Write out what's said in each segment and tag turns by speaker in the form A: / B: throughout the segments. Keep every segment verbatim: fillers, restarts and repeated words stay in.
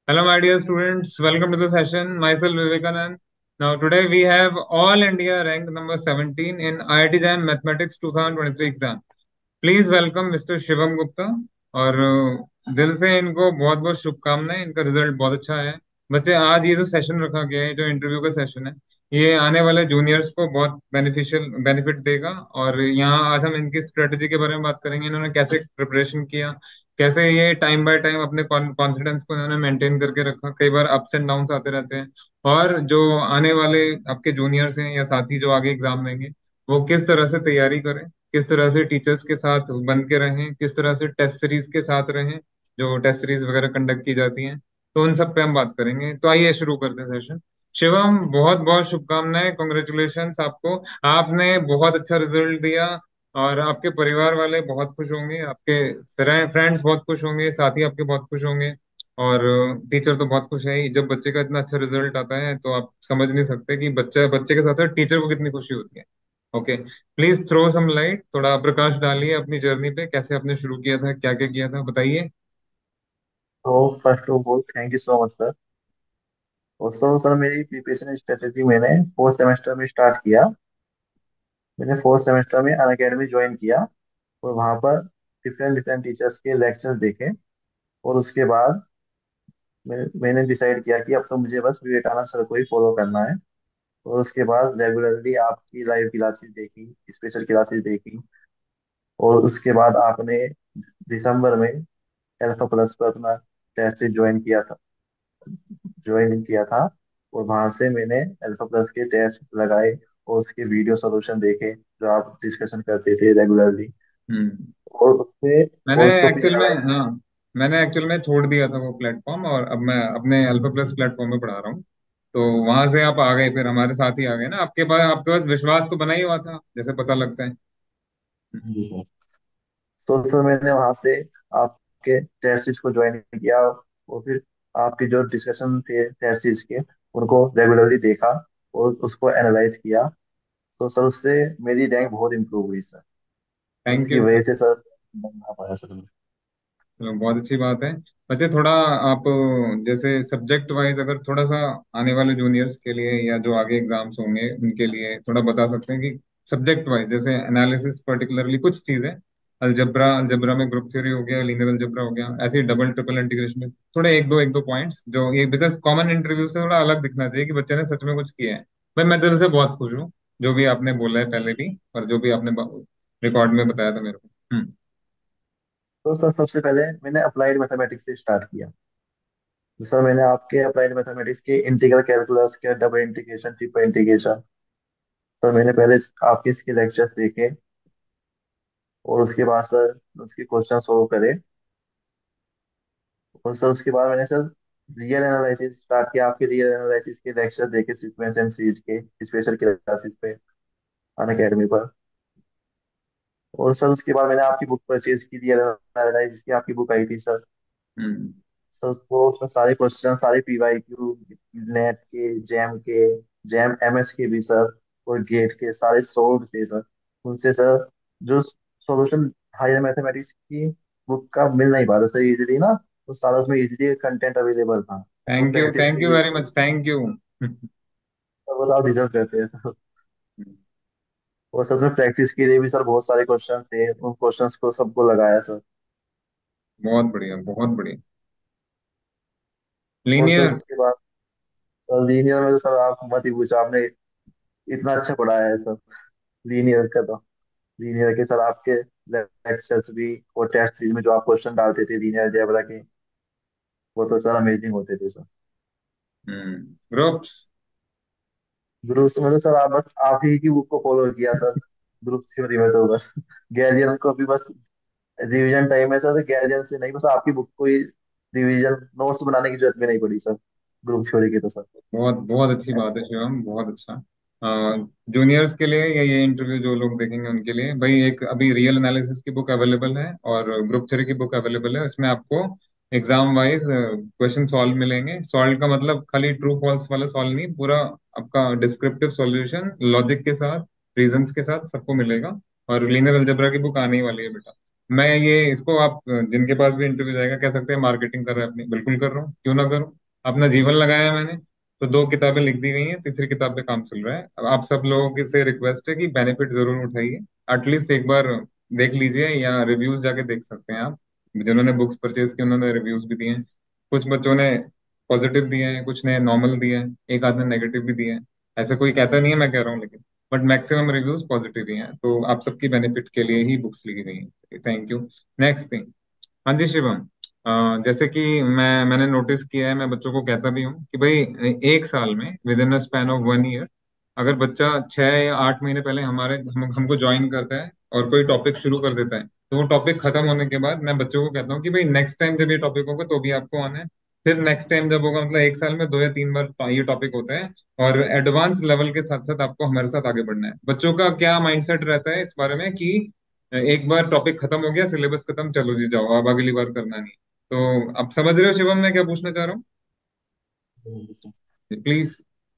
A: Hello, my dear students. Welcome to the session. Myself Vivekanand. Now, today we have all India rank number seventeen in I I T Jam Mathematics twenty twenty-three exam. Please welcome mister Shivam Gupta. और अ, दिल से इनको बहुत बहुत शुभकामनाएं। इनका result बहुत अच्छा है। बच्चे, आज ये जो सेशन रखा गया है, जो इंटरव्यू का सेशन है, ये आने वाले जूनियर्स को बहुत बेनिफिशियल बेनिफिट देगा। और यहाँ आज हम इनकी स्ट्रेटजी के बारे में बात करेंगे, इन्होंने कैसे प्रिपरेशन किया, कैसे ये टाइम बाय टाइम अपने कॉन्फिडेंस को इन्होंने मेंटेन करके रखा। कई बार अप्स एंड डाउन्स आते रहते हैं। और जो आने वाले आपके जूनियर्स हैं या साथी जो आगे एग्जाम देंगे, वो किस तरह से तैयारी करें, किस तरह से टीचर्स के साथ बन के रहें, किस तरह से टेस्ट सीरीज के साथ रहें, जो टेस्ट सीरीज वगैरह कंडक्ट की जाती हैं। तो उन सब पे हम बात करेंगे। तो आइए शुरू करते हैं सेशन। शिवम, बहुत बहुत शुभकामनाएं, कॉन्ग्रेचुलेशंस आपको। आपने बहुत अच्छा रिजल्ट दिया और आपके परिवार वाले बहुत खुश होंगे, आपके फ्रेंड्स बहुत खुश होंगे, साथी आपके बहुत खुश होंगे। और टीचर तो बहुत खुश है ही। जब बच्चे का इतना अच्छा रिजल्ट आता है तो आप समझ नहीं सकते कि बच्चा बच्चे के साथ साथ टीचर को कितनी खुशी होती है। Okay, please throw some light, थोड़ा प्रकाश डालिए अपनी जर्नी पे, कैसे आपने शुरू किया था, क्या क्या किया था, बताइए।
B: तो first of all thank you so much sir. और सर सर मेरी प्रिपरेशन स्ट्रेटेजी मैंने फोर्थ सेमेस्टर में स्टार्ट किया। मैंने फोर्थ सेमेस्टर में अन अकेडमी ज्वाइन किया और वहाँ पर डिफरेंट डिफरेंट टीचर्स के लेक्चर्स देखे। और उसके बाद मैं, मैंने डिसाइड किया कि अब तो मुझे बस विवेकानंद सर को ही फॉलो करना है। और उसके बाद रेगुलरली आपकी लाइव क्लासेस देखी, स्पेशल क्लासेस देखी। और उसके बाद आपने दिसंबर में अल्फा प्लस पर अपना टेस्ट ज्वाइन किया था ज्वाइन किया था और वहां से मैंने अल्फा प्लस के टेस्ट लगाए और उसके वीडियो सॉल्यूशन देखे जो आप डिस्कशन करते थे रेगुलरली।
A: हम्म।
B: और उससे
A: मैंने
B: और उसको फिर
A: एक्चुअल में,
B: एनालाइज।
A: हाँ, मैंने एक्चुअल में छोड़ दिया था वो प्लेटफॉर्म और अब मैं अपने अल्फा प्लस प्लेटफॉर्म पे पढ़ा रहा हूँ। तो वहां से आप आ गए, फिर हमारे साथ ही आ गए ना। आपके पास आपके पास विश्वास तो बना ही हुआ था, जैसे पता लगता है।
B: जी सर। तो फिर मैंने वहां से आपके टेस्ट को ज्वाइन किया और फिर आपके जो डिस्कशन थे टेस्ट के उनको रेगुलरली देखा और उसको एनालाइज किया। तो सर उससे मेरी रैंक बहुत इम्प्रूव हुई सर।
A: थैंक
B: उसकी
A: यू
B: वजह
A: सर।
B: से सर बना पाया सर मैं।
A: चलो, बहुत अच्छी बात है। बच्चे, थोड़ा आप जैसे सब्जेक्ट वाइज अगर थोड़ा सा आने वाले जूनियर्स के लिए या जो आगे एग्जाम्स होंगे उनके लिए थोड़ा बता सकते हैं कि सब्जेक्ट वाइज जैसे एनालिसिस, पर्टिकुलरली कुछ चीजें, अलजबरा अलजबरा में ग्रुप थ्योरी हो गया, लीनियर अलजबरा हो गया, ऐसे डबल ट्रिपल इंटीग्रेशन में थोड़े एक दो एक दो पॉइंट्स जो ये, बिकॉज कॉमन इंटरव्यू से थोड़ा अलग दिखना चाहिए कि बच्चे ने सच में कुछ किया है। भाई, मैं दिल से बहुत खुश हूँ जो भी आपने बोला है पहले भी, और जो भी आपने रिकॉर्ड में बताया था मेरे को। हम्म।
B: तो सर सबसे पहले मैंने अप्लाइड मैथमेटिक्स से स्टार्ट किया। तो सर मैंने आपके अप्लाइड मैथमेटिक्स के इंटीग्रल कैलकुलस के double integration, triple integration, sir मैंने पहले आपके इसके लेक्चर्स देखे और उसके बाद सर उसके क्वेश्चन सोल्व करे। और सर उसके बाद मैंने सर रियल एनालिसिस स्टार्ट किया। आपके रियल एनालिसिस के लेक्चर देखे सीक्वेंस एंड सीरीज के स्पेशल क्लासेस पे अन अकेडमी पर। और सर उसके बाद मैंने आपकी बुक परचेज की, रियल एनालिसिस की आपकी बुक आई थी सर।
A: हम्म।
B: सर उसको उसमें सारे क्वेश्चन, सारे पीवाई क्यू, नेट के, जैम के, जैम एमएस के भी सर, और गेट के सारे सोल्व थे सर। उनसे सर जो सॉल्यूशन हायर मैथमेटिक्स की बुक का मिल नहीं पाता सर इजीली ना, तो सारा उसमें इजीली कंटेंट अवेलेबल था। तो
A: थैंक यू,
B: प्रैक्टिस
A: थैंक
B: के
A: यू
B: लिए
A: very much, thank you.
B: Sir वो आप डिजर्व करते हैं सर। और सर में प्रैक्टिस के लिए भी सर बहुत सारे क्वेश्चन थे, उन क्वेश्चंस को सबको लगाया सर।
A: बहुत बढ़िया, बहुत बढ़िया।
B: और सर
A: लीनियर।
B: उसके बाद लीनियर में तो सर आप मत ही पूछो, आपने इतना अच्छा पढ़ाया है सर लीनियर का। तो लीनियर के सर आपके लेक्चर्स भी और टेस्ट सीरीज में जो आप क्वेश्चन डालते थे लीनियर अलजेब्रा के, वो तो सर अमेजिंग होते थे सर।
A: हम्म। ग्रुप्स।
B: ग्रुप्स में तो सर आप बस आप ही की बुक को फॉलो किया सर। ग्रुप थ्योरी में तो बस गैलियन को भी बस रिवीजन टाइम में सर गैलियन से नहीं, बस आपकी बुक को ही रिवीजन नोट्स बनाने की जरूरत भी नहीं पड़ी सर ग्रुप थ्योरी की तो सर।
A: बहुत बहुत अच्छी बात है शिवम, बहुत अच्छा। जूनियर्स के लिए या ये इंटरव्यू जो लोग देखेंगे उनके लिए, भाई एक अभी रियल एनालिसिस की बुक अवेलेबल है और ग्रुप थ्योरी की बुक अवेलेबल है। इसमें आपको एग्जाम वाइज क्वेश्चन सॉल्व मिलेंगे। सॉल्व का मतलब खाली ट्रू फॉल्स वाला सॉल्व नहीं, पूरा आपका डिस्क्रिप्टिव सॉल्यूशन लॉजिक के साथ, रीजंस के साथ सबको मिलेगा। और लीनियर अलजेब्रा की बुक आने ही वाली है बेटा। मैं ये इसको आप जिनके पास भी इंटरव्यू जाएगा कह सकते हैं मार्केटिंग कर रहे हैं अपनी, बिल्कुल कर रहा हूँ, क्यों ना करूँ। अपना जीवन लगाया है मैंने, तो दो किताबें लिख दी गई हैं, तीसरी किताब पे काम चल रहा है। अब आप सब लोगों की से रिक्वेस्ट है कि बेनिफिट जरूर उठाइए, एटलीस्ट एक बार देख लीजिए, या रिव्यूज जाके देख सकते हैं आप। जिन्होंने बुक्स परचेज की उन्होंने रिव्यूज भी दिए हैं। कुछ बच्चों ने पॉजिटिव दिए हैं, कुछ ने नॉर्मल दिए हैं, एक आध ने नेगेटिव भी दिए हैं। ऐसा कोई कहता नहीं है, मैं कह रहा हूँ, लेकिन बट मैक्सिमम रिव्यूज पॉजिटिव ही हैं, तो आप सबकी बेनिफिट के लिए ही बुक्स लिखी गई हैं। Thank you. Next thing. हाँ जी शिवम। अ, जैसे कि मैं मैंने नोटिस किया है, मैं बच्चों को कहता भी हूँ कि भाई एक साल में, within a span of one year, अगर बच्चा छह या आठ महीने पहले हमारे हम, हमको ज्वाइन करता है और कोई टॉपिक शुरू कर देता है, तो वो टॉपिक खत्म होने के बाद मैं बच्चों को कहता हूँ कि भाई नेक्स्ट टाइम जब ये टॉपिक होगा तो भी आपको आना है। फिर नेक्स्ट टाइम जब होगा, मतलब एक साल में दो या तीन बार ये टॉपिक होता है, और एडवांस लेवल के साथ साथ आपको हमारे साथ आगे बढ़ना है। बच्चों का क्या माइंडसेट रहता है इस बारे में कि एक बार टॉपिक खत्म हो गया, सिलेबस खत्म, चलो जी जाओ, अब अगली बार करना नहीं। तो आप समझ रहे हो शिवम मैं क्या पूछना चाह रहा हूँ, प्लीज।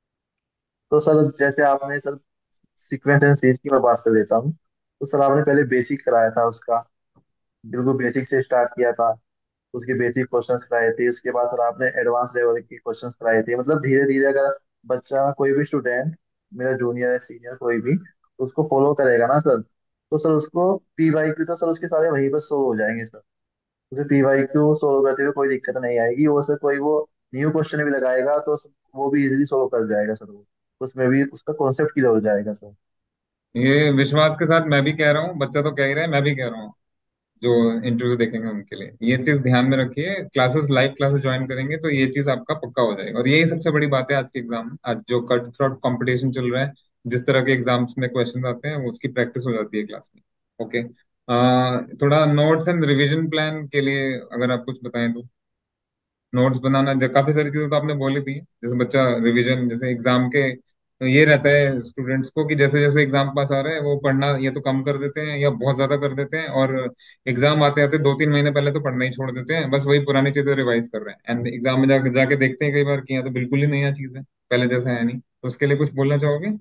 B: तो सर जैसे आपने सर सीक्वेंस एंड सीरीज की मैं बात कर लेता हूँ। तो सर आपने पहले बेसिक कराया था उसका, बिल्कुल बेसिक से स्टार्ट किया था। उसके बेसिक क्वेश्चंस कराए थे, उसके बाद सर आपने एडवांस लेवल के क्वेश्चंस कराए थे। मतलब धीरे धीरे अगर बच्चा कोई भी स्टूडेंट, मेरा जूनियर है सीनियर कोई भी, उसको फॉलो करेगा ना सर, तो सर उसको पी वाई क्यू तो सर उसके सारे वहीं पर सोल्व हो जाएंगे सर। उसे पी वाई क्यू सोल्व करते हुए कोई दिक्कत नहीं आएगी। वो सर कोई वो न्यू क्वेश्चन भी लगाएगा तो वो भी इजीली सोल्व कर जाएगा सर। वो उसमें भी उसका कॉन्सेप्ट क्लियर हो जाएगा सर।
A: ये विश्वास के साथ मैं भी कह रहा हूँ, बच्चा तो कह ही रहा है, मैं भी कह रहा हूँ, जो इंटरव्यू देखेंगे उनके लिए ये चीज ध्यान में रखिए। क्लासेस, लाइव क्लासेस ज्वाइन करेंगे तो ये चीज आपका पक्का हो जाएगा, और यही सबसे बड़ी बात है आज के एग्जाम में। आज जो कट थ्रोट कंपटीशन चल रहा है, जिस तरह के एग्जाम्स में क्वेश्चन आते हैं, वो उसकी प्रैक्टिस हो जाती है क्लास में। ओके। थोड़ा नोट्स एंड रिवीजन प्लान के लिए अगर आप कुछ बताएं तो। नोट्स बनाना, जो काफी सारी चीजें तो आपने बोली थी, जैसे बच्चा रिवीजन, जैसे एग्जाम के ये रहता है स्टूडेंट्स को कि जैसे जैसे एग्जाम पास आ रहे हैं वो पढ़ना या तो कम कर देते हैं या बहुत ज्यादा कर देते हैं, और एग्जाम आते आते दो तीन महीने पहले तो पढ़ना ही छोड़ देते हैं, बस वही पुरानी चीजें रिवाइज कर रहे हैं, एंड एग्जाम में जाके जाके देखते हैं कई बार कि यहाँ तो बिल्कुल ही नया चीज है, पहले जैसा है नहीं। तो उसके लिए कुछ बोलना चाहोगे?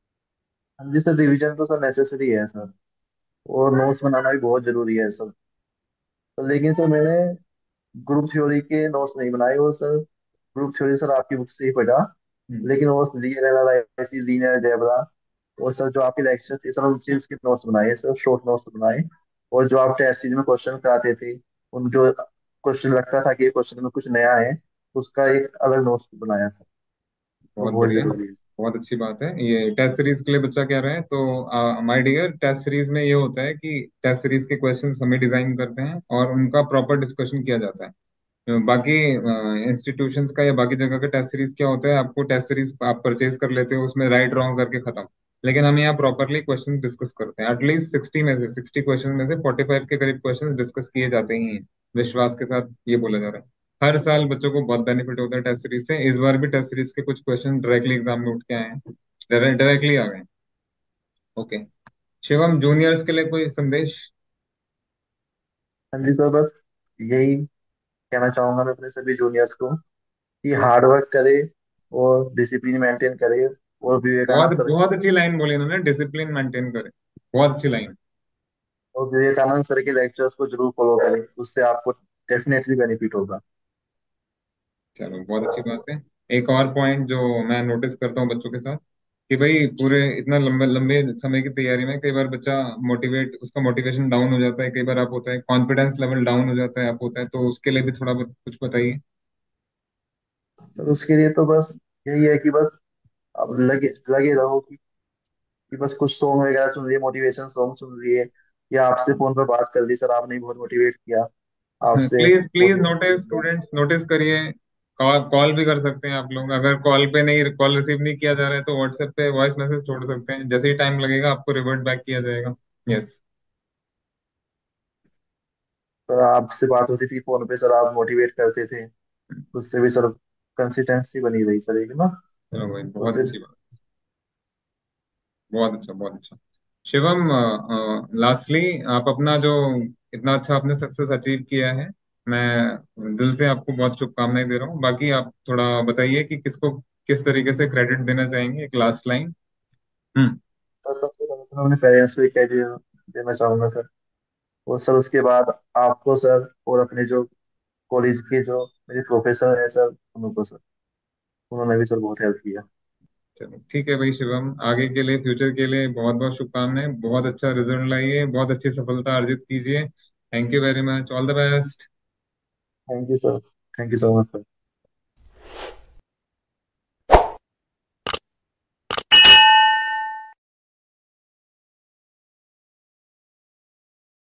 B: हाँ जी सर, रिवीजन तो सर नेसेसरी है सर, और नोट्स बनाना भी बहुत जरूरी है सर। तो लेकिन सर मैंने ग्रुप थ्योरी के नोट्स नहीं बनाए। और सर ग्रुप थ्योरी सर आपकी बुक से ही पढ़ा,
A: हम्म।
B: लेकिन वो लीनियर एनालिसिस, लीनियर अलजेब्रा, और सर जो आपके लेक्चर थे सर उनसे उसके नोट्स बनाए सर, शॉर्ट नोट्स बनाए। और जो आप टेस्ट सीरीज में क्वेश्चन कराते थे, उन जो क्वेश्चन लगता था कि ये क्वेश्चन में कुछ नया है, उसका एक अलग नोट्स बनाया सर। वो
A: बहुत
B: बहुत
A: बढ़िया।
B: जरूरी है।
A: बहुत अच्छी बात है। ये टेस्ट सीरीज के लिए बच्चा कह रहा है, तो माय डियर, टेस्ट सीरीज में ये होता है कि टेस्ट सीरीज के क्वेश्चन हमें डिजाइन करते हैं और उनका प्रॉपर डिस्कशन किया जाता है। अ, बाकी इंस्टीट्यूशंस का या बाकी जगह का टेस्ट सीरीज क्या होता है, आपको टेस्ट सीरीज आप परचेज कर लेते हो, उसमें राइट रॉन्ग करके खत्म। लेकिन हम यहाँ प्रॉपरली क्वेश्चन डिस्कस करते हैं, एटलीस्ट सिक्सटी में से सिक्सटी क्वेश्चन में से फोर्टी फाइव के करीब क्वेश्चन डिस्कस किए जाते ही हैं। विश्वास के साथ ये बोला जा रहा है। हर साल बच्चों को बहुत बेनिफिट होता है टेस्ट सीरीज से। इस बार भी टेस्ट सीरीज के कुछ क्वेश्चन डायरेक्टली एग्जाम में उठ के आए हैं, डायरेक्टली आ गए। ओके। शिवम, जूनियर्स के लिए कोई संदेश?
B: हाँ जी सर, बस यही कहना चाहूंगा मैं अपने सभी जूनियर्स को कि हार्ड वर्क करे और डिसिप्लिन मेंटेन करे। और
A: बहुत
B: विवेकानंद सर
A: बहुत अच्छी लाइन बोली इन्होंने, डिसिप्लिन मेंटेन करें। बहुत अच्छी लाइन।
B: और विवेकानंद सर के लेक्चर्स को जरूर फॉलो करें, उससे आपको डेफिनेटली बेनिफिट होगा।
A: चलो, बहुत अच्छी बात है। एक और पॉइंट जो मैं नोटिस करता हूँ बच्चों के साथ, कि भाई पूरे इतना लंबे लंबे समय की तैयारी में कई बार बच्चा मोटिवेट, उसका मोटिवेशन डाउन हो जाता है, कई बार आप होता है कॉन्फिडेंस लेवल डाउन हो जाता है, आप होता है, तो उसके लिए भी थोड़ा बहुत कुछ बताइए।
B: तो उसके लिए तो बस यही है कि बस अब लगे लगे रहो कि, कि बस कुछ सॉन्ग वगैरह सुन लिए, मोटिवेशन सॉन्ग सुन लिए, या आपसे फोन पर बात कर ली, सर आपने बहुत मोटिवेट किया, आपसे
A: प्लीज प्लीज
B: मोटिवेट
A: नोटिस,
B: किया।
A: स्टूडेंट्स नोटिस करिए। कॉल कॉल भी कर सकते हैं आप लोग, अगर कॉल पे नहीं, कॉल रिसीव नहीं किया जा रहा है तो व्हाट्सएप पे वॉइस मैसेज छोड़ सकते हैं, जैसे ही टाइम लगेगा आपको रिवर्ट बैक किया जाएगा। यस।
B: सर आपसे बात होती थी फोन पे, सर आप मोटिवेट करते थे, उससे भी सर कंसिस्टेंसी बनी रही सर, एक ना
A: चलो भाई, बहुत
B: उससे।
A: अच्छी बात। बहुत अच्छा, बहुत अच्छा। शिवम, लास्टली, आप अपना जो इतना अच्छा आपने सक्सेस अचीव किया है, मैं दिल से आपको बहुत शुभकामनाएं दे रहा हूँ। बाकी आप थोड़ा बताइए कि किसको किस तरीके से क्रेडिट देना चाहेंगे, एक लास्ट लाइन। हम्म।
B: सर सबसे पहले तो मैं अपने पेरेंट्स को ही क्रेडिट देना चाहूंगा सर। और सर उसके बाद आपको सर, और अपने जो कॉलेज के जो मेरे प्रोफेसर है सर, उनको सर, उन्होंने भी सर बहुत हेल्प किया।
A: चलो ठीक है भाई शिवम, आगे के लिए, फ्यूचर के लिए बहुत बहुत शुभकामनाएं। बहुत अच्छा रिजल्ट लाइए, बहुत अच्छी सफलता अर्जित कीजिए। Thank you very much, all the best.
B: Thank you sir. Thank you so much sir.